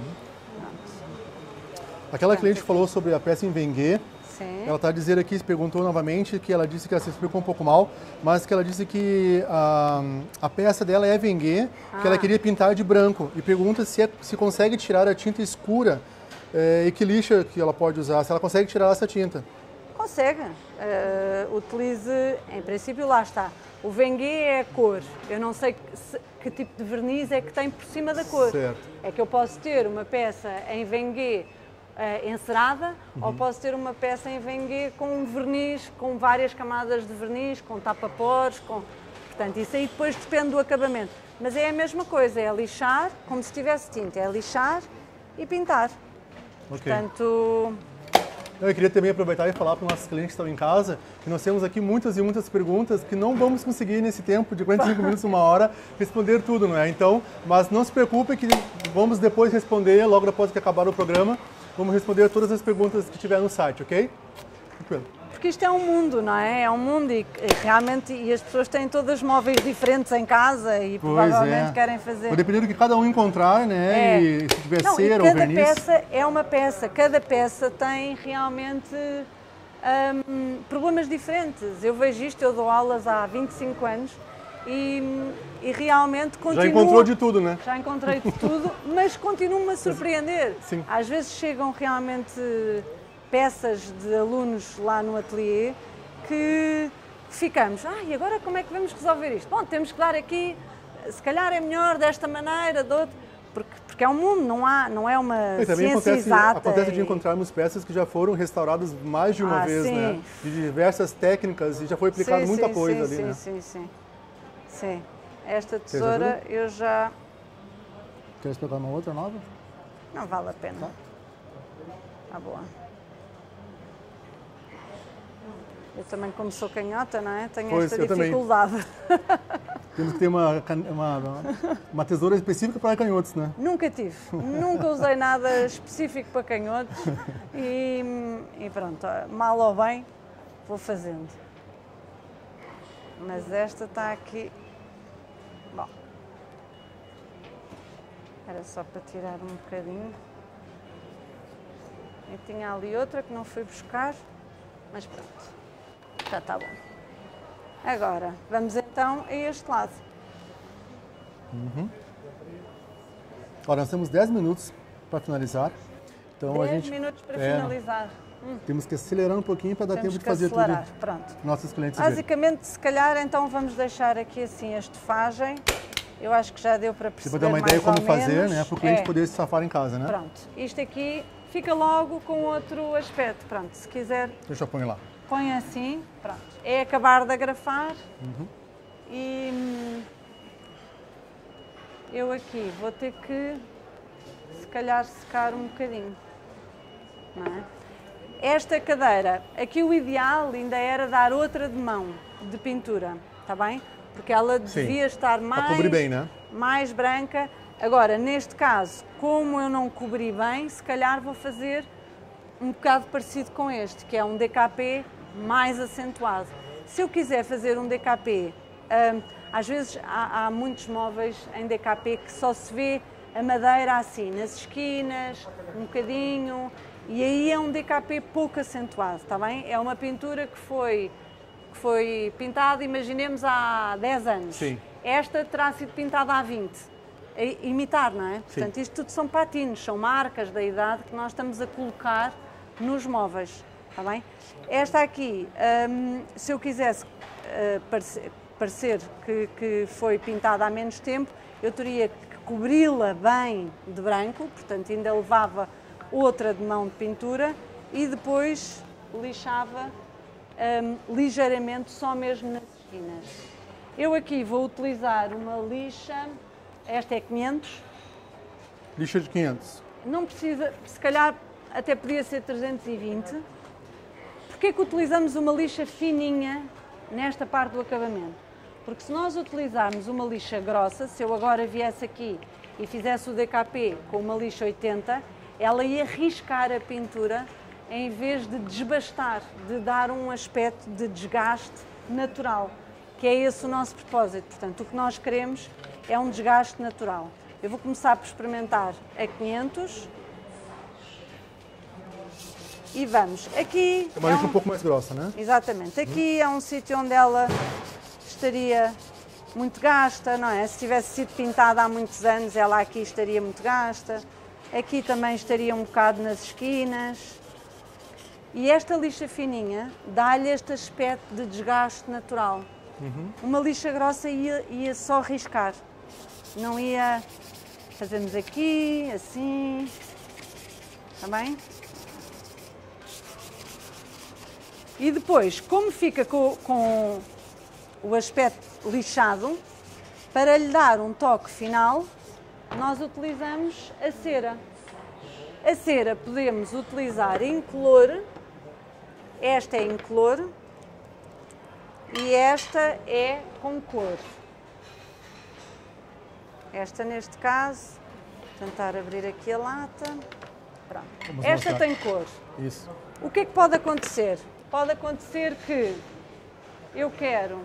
Aquela cliente falou sobre a peça em Wengue. Sim. Ela está a dizer aqui, perguntou novamente, que ela disse que ela se explicou um pouco mal, mas que ela disse que a peça dela é Wengue, que ela queria pintar de branco. E pergunta se consegue tirar a tinta escura e que lixa que ela pode usar, se ela consegue tirar essa tinta. Consegue. Utilize, em princípio, lá está. O Wengue é a cor. Eu não sei que tipo de verniz é que tem por cima da cor. Certo. É que eu posso ter uma peça em Wengue encerada, ou posso ter uma peça em Wengue com um verniz, com várias camadas de verniz, com tapa-poros, portanto, isso aí depois depende do acabamento. Mas é a mesma coisa, é lixar, como se tivesse tinta, é lixar e pintar. Ok. Portanto... Eu queria também aproveitar e falar para os nossos clientes que estão em casa que nós temos aqui muitas e muitas perguntas que não vamos conseguir nesse tempo de 45 minutos, uma hora, responder tudo, não é? Então, mas não se preocupe que vamos depois responder, logo após que acabar o programa, vamos responder todas as perguntas que tiver no site, ok? Tranquilo. Porque isto é um mundo, não é? É um mundo e realmente as pessoas têm todas móveis diferentes em casa e provavelmente querem fazer. Vai depender do que cada um encontrar, né? E se tiver cera ou verniz. Cada peça é uma peça, cada peça tem realmente problemas diferentes. Eu vejo isto, eu dou aulas há 25 anos e realmente continuo... Já encontrou de tudo, né? Já encontrei de tudo, mas continuo-me a surpreender. Sim. Às vezes chegam realmente peças de alunos lá no ateliê que ficamos, e agora como é que vamos resolver isto? Bom, temos que dar aqui, se calhar é melhor desta maneira, de outra, porque é um mundo, não é uma ciência exata. Acontece de encontrarmos peças que já foram restauradas mais de uma vez, sim. né? De diversas técnicas e já foi aplicado muita coisa ali, né? Sim. Esta tesoura eu já... Queres pegar uma outra nova? Não vale a pena. Tá boa. Eu também, como sou canhota, não é? Tenho esta dificuldade. Temos que ter uma tesoura específica para canhotos, né? Nunca tive. Nunca usei nada específico para canhotos. E pronto, mal ou bem, vou fazendo. Mas esta está aqui. Bom. Era só para tirar um bocadinho. E tinha ali outra que não fui buscar. Mas pronto. Já está bom. Agora, vamos então a este lado. Agora, nós temos 10 minutos para finalizar. Então, 10 minutos para finalizar. Temos que acelerar um pouquinho para dar tempo de fazer acelerar. tudo. Pronto. Nossos clientes Basicamente, se calhar, então vamos deixar aqui assim a estufagem. Eu acho que já deu para perceber mais ou menos. Para dar uma ideia como fazer, né? Para o cliente poder se safar em casa, né? Pronto. Isto aqui fica logo com outro aspecto. Pronto, se quiser, Deixa eu pôr lá. põe assim, pronto. É acabar de agrafar e eu aqui vou ter que, se calhar, secar um bocadinho, não é? Esta cadeira, aqui o ideal ainda era dar outra de mão de pintura, está bem? Porque ela devia estar Para cobrir bem, né? mais branca. Agora, neste caso, como eu não cobri bem, se calhar vou fazer um bocado parecido com este, que é um DKP mais acentuado. Se eu quiser fazer um DKP, às vezes há muitos móveis em DKP que só se vê a madeira assim, nas esquinas, um bocadinho, e aí é um DKP pouco acentuado, está bem? É uma pintura que foi pintada, imaginemos, há 10 anos. Sim. Esta terá sido pintada há 20. Imitar, não é? Sim. Portanto, isto tudo são patinhos, são marcas da idade que nós estamos a colocar nos móveis, está bem? Esta aqui, se eu quisesse parecer que foi pintada há menos tempo, eu teria que cobri-la bem de branco, portanto ainda levava outra de mão de pintura e depois lixava ligeiramente, só mesmo nas esquinas. Eu aqui vou utilizar uma lixa, esta é 500. Lixa de 500. Não precisa, se calhar até podia ser 320. Porquê que utilizamos uma lixa fininha nesta parte do acabamento? Porque se nós utilizarmos uma lixa grossa, se eu agora viesse aqui e fizesse o DKP com uma lixa 80, ela ia riscar a pintura em vez de desbastar, de dar um aspecto de desgaste natural, que é esse o nosso propósito. Portanto, o que nós queremos é um desgaste natural. Eu vou começar por experimentar a 500 e vamos. Aqui É uma lixa um pouco mais grossa, né? Exatamente. Aqui é um sítio onde ela estaria muito gasta, não é? Se tivesse sido pintada há muitos anos, ela aqui estaria muito gasta. Aqui também estaria um bocado nas esquinas. E esta lixa fininha dá-lhe este aspecto de desgaste natural. Uma lixa grossa ia só riscar. Não ia... Fazemos aqui, assim... Está bem? E depois, como fica com o aspecto lixado, para lhe dar um toque final, nós utilizamos a cera. A cera podemos utilizar incolor, esta é incolor e esta é com cor. Esta, neste caso, vou tentar abrir aqui a lata. Pronto. Esta tem cor. Isso. O que é que pode acontecer? Pode acontecer que eu quero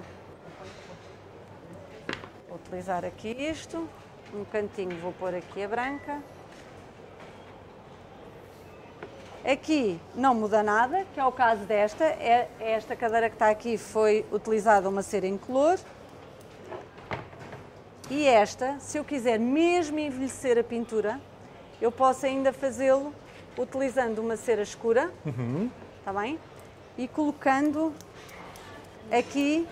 utilizar aqui isto, um cantinho vou pôr aqui a branca. Aqui não muda nada, que é o caso desta, esta cadeira que está aqui foi utilizada uma cera incolor. E esta, se eu quiser mesmo envelhecer a pintura, eu posso ainda fazê-lo utilizando uma cera escura, está bem? E colocando aqui.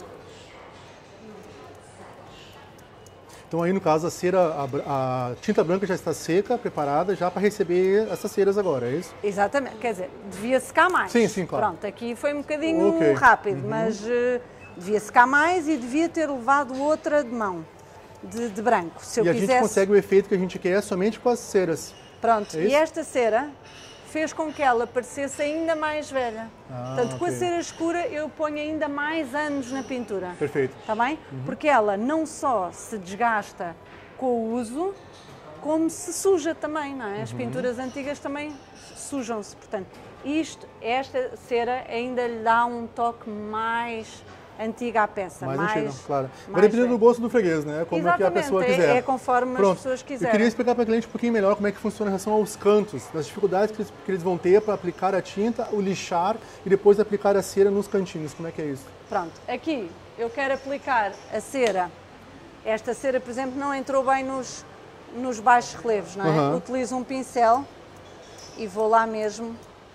Então aí no caso a cera, a tinta branca já está seca, preparada já para receber essas ceras agora, é isso? Exatamente, quer dizer, devia secar mais. Sim, sim, claro. Pronto, aqui foi um bocadinho rápido, mas devia secar mais e devia ter levado outra de mão, de branco. Se eu e a quisesse... gente consegue o efeito que a gente quer somente com as ceras. Pronto, é e esta cera fez com que ela parecesse ainda mais velha. Portanto, com a cera escura eu ponho ainda mais anos na pintura. Perfeito. Está bem? Porque ela não só se desgasta com o uso, como se suja também, não é? As pinturas antigas também sujam-se. Portanto, esta cera ainda lhe dá um toque mais antiga à peça. Mais antiga, claro. Vai mais depender do gosto do freguês, né? Como é que a pessoa quiser. É conforme as pessoas quiserem. Eu queria explicar para o cliente um pouquinho melhor como é que funciona em relação aos cantos, das dificuldades que eles vão ter para aplicar a tinta, o lixar e depois aplicar a cera nos cantinhos. Como é que é isso? Pronto, aqui eu quero aplicar a cera. Esta cera, por exemplo, não entrou bem nos baixos relevos, não é? Utilizo um pincel e vou lá mesmo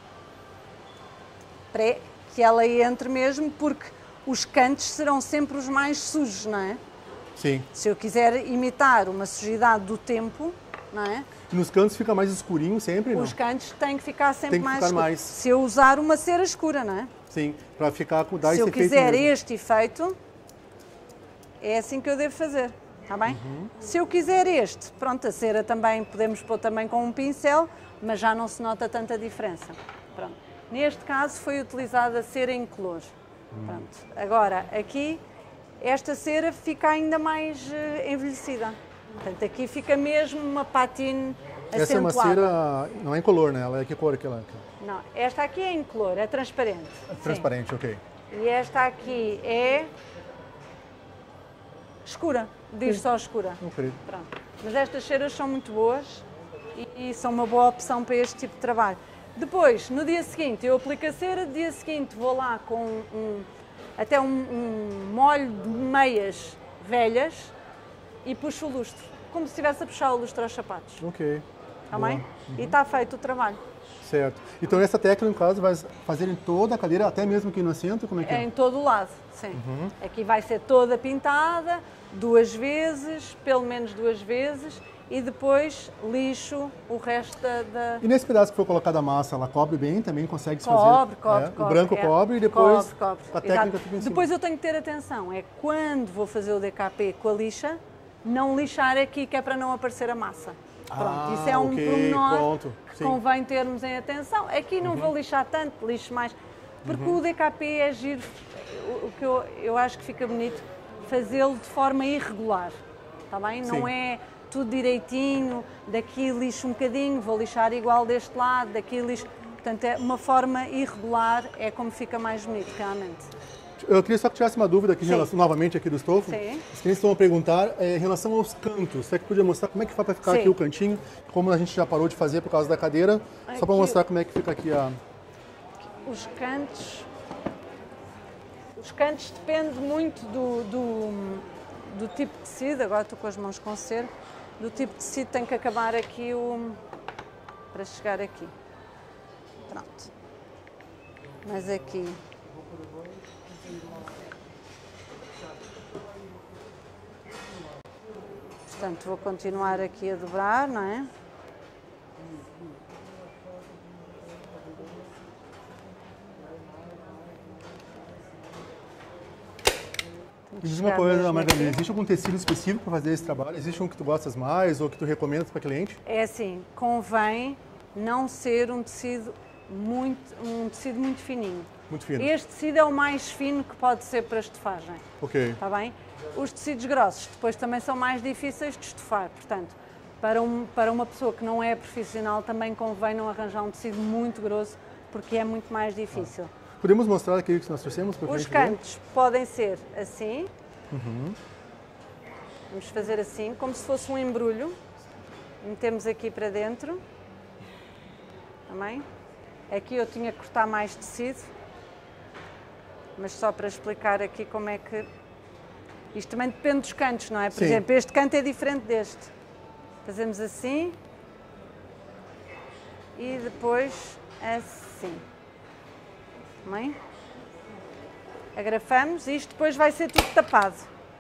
para que ela entre mesmo, porque os cantos serão sempre os mais sujos, não é? Sim. Se eu quiser imitar uma sujidade do tempo, não é? E nos cantos fica mais escurinho sempre, não? Os cantos têm que ficar sempre Tem que mais ficar escuros. mais. Se eu usar uma cera escura, não é? Sim, para ficar com dar Se esse eu efeito quiser mesmo. este efeito, é assim que eu devo fazer, está bem? Se eu quiser este, pronto, a cera também, podemos pôr também com um pincel, mas já não se nota tanta diferença. Pronto. Neste caso foi utilizada a cera incolor. Pronto. Agora, aqui, esta cera fica ainda mais envelhecida. Portanto, aqui fica mesmo uma patine acentuada. Essa é uma cera, não é incolor, né? Ela é que cor que ela é? Não, esta aqui é incolor, é transparente. Transparente, ok. E esta aqui é escura, diz só escura. Ok. Pronto. Mas estas ceras são muito boas e são uma boa opção para este tipo de trabalho. Depois, no dia seguinte, eu aplico a cera, no dia seguinte vou lá com até um molho de meias velhas e puxo o lustre, como se estivesse a puxar o lustre aos sapatos. Ok. Está bem? E está feito o trabalho. Certo. Então essa técnica, no caso, vai fazer em toda a cadeira, até mesmo aqui no assento? Como é que é? Em todo o lado, sim. Aqui vai ser toda pintada, 2 vezes, pelo menos 2 vezes, e depois lixo o resto da... E nesse pedaço que foi colocada a massa, ela cobre bem? Também consegue se fazer? Cobre. O branco cobre e depois Cobre. a técnica Exato. fica em cima. Depois eu tenho que ter atenção, é quando vou fazer o DKP com a lixa, não lixar aqui, que é para não aparecer a massa. Pronto, isso é um pormenor que convém termos em atenção. Aqui não vou lixar tanto, lixo mais, porque o DKP é giro, o que eu acho que fica bonito, fazê-lo de forma irregular, está bem? Não é tudo direitinho, daqui lixo um bocadinho, vou lixar igual deste lado, daqui lixo... Portanto, é uma forma irregular, é como fica mais bonito, realmente. Eu queria só que tirasse uma dúvida aqui, em relação, novamente aqui do estofo. Sim. Os clientes estão a perguntar em relação aos cantos. Você podia mostrar como é que faz para ficar aqui o cantinho, como a gente já parou de fazer por causa da cadeira, só para mostrar como é que fica aqui a... Os cantos depende muito do tipo de tecido, agora estou com as mãos com cera, do tipo de tecido tem que acabar aqui para chegar aqui. Pronto. Mas aqui... Portanto, vou continuar aqui a dobrar, não é? Diz uma coisa, Margarida, existe algum tecido específico para fazer esse trabalho? Existe um que tu gostas mais ou que tu recomendas para cliente? É assim, convém não ser um tecido muito fininho. Muito fino. Este tecido é o mais fino que pode ser para estofagem. Ok. Está bem? Os tecidos grossos depois também são mais difíceis de estofar, portanto, para uma pessoa que não é profissional também convém não arranjar um tecido muito grosso, porque é muito mais difícil. Podemos mostrar aquilo que nós trouxemos para o Os cliente ver? cantos podem ser assim, vamos fazer assim, como se fosse um embrulho, metemos aqui para dentro, também. Aqui eu tinha que cortar mais tecido, mas só para explicar aqui como é que... Isto também depende dos cantos, não é? Por exemplo, este canto é diferente deste. Fazemos assim e depois assim. Também. Agrafamos e isto depois vai ser tudo tapado.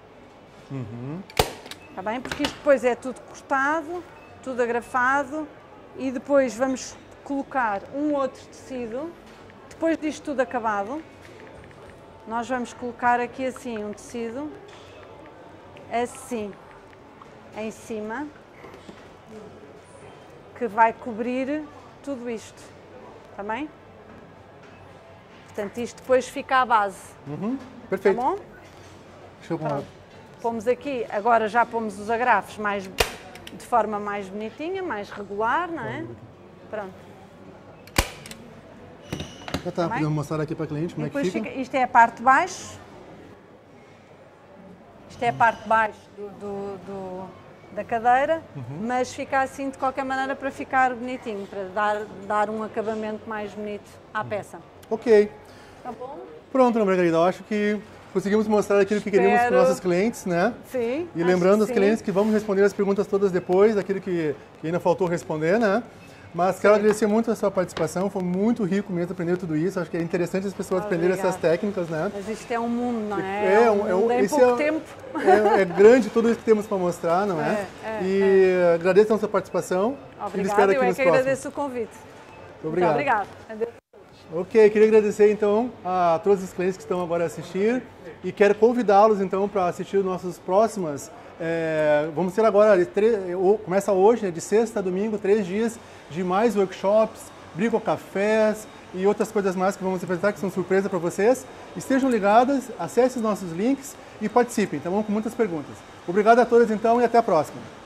Está bem? Porque isto depois é tudo cortado, tudo agrafado e depois vamos colocar um outro tecido. Depois disto tudo acabado, nós vamos colocar aqui assim um tecido, assim, em cima, que vai cobrir tudo isto, está bem? Portanto, isto depois fica à base. Perfeito. Tá bom? Deixa eu Pronto. Pomos aqui, agora já pomos os agrafos de forma mais bonitinha, mais regular, não é? Pronto. Já está, podemos mostrar aqui para a cliente como é que fica. Isto é a parte de baixo. Isto é a parte de baixo da cadeira, mas fica assim de qualquer maneira para ficar bonitinho, para dar um acabamento mais bonito à peça. Ok. Tá bom? Pronto, Ana Margarida, eu acho que conseguimos mostrar aquilo que queríamos para os nossos clientes, né? Sim. E lembrando aos clientes que vamos responder as perguntas todas depois, daquilo que ainda faltou responder, né? Mas quero agradecer muito a sua participação, foi muito rico mesmo aprender tudo isso. Acho que é interessante as pessoas aprenderem essas técnicas, né? Mas isto é um mundo, não é? Em esse pouco tempo. É grande tudo isso que temos para mostrar, não é? E agradeço a sua participação. Obrigada, eu é que agradeço o convite. Muito obrigado. Muito obrigada. Ok, queria agradecer então a todos os clientes que estão agora a assistir e quero convidá-los então para assistir os nossos próximos. Vamos ter agora, começa hoje, de sexta a domingo, 3 dias de mais workshops, bricocafés e outras coisas mais que vamos apresentar, que são surpresa para vocês. Estejam ligados, acessem os nossos links e participem, então vamos com muitas perguntas. Obrigado a todos então e até a próxima.